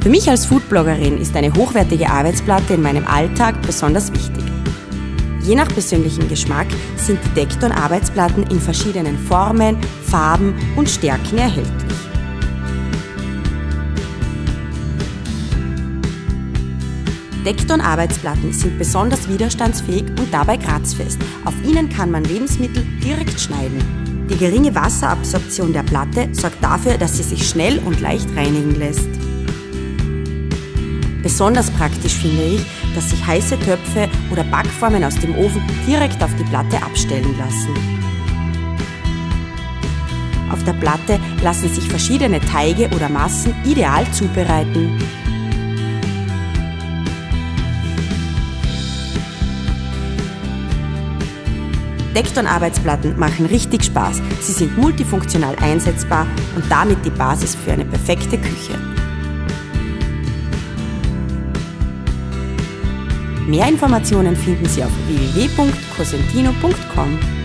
Für mich als Foodbloggerin ist eine hochwertige Arbeitsplatte in meinem Alltag besonders wichtig. Je nach persönlichem Geschmack sind die Dekton-Arbeitsplatten in verschiedenen Formen, Farben und Stärken erhältlich. Dekton-Arbeitsplatten sind besonders widerstandsfähig und dabei kratzfest. Auf ihnen kann man Lebensmittel direkt schneiden. Die geringe Wasserabsorption der Platte sorgt dafür, dass sie sich schnell und leicht reinigen lässt. Besonders praktisch finde ich, dass sich heiße Töpfe oder Backformen aus dem Ofen direkt auf die Platte abstellen lassen. Auf der Platte lassen sich verschiedene Teige oder Massen ideal zubereiten. Dekton-Arbeitsplatten machen richtig Spaß. Sie sind multifunktional einsetzbar und damit die Basis für eine perfekte Küche. Mehr Informationen finden Sie auf www.cosentino.com.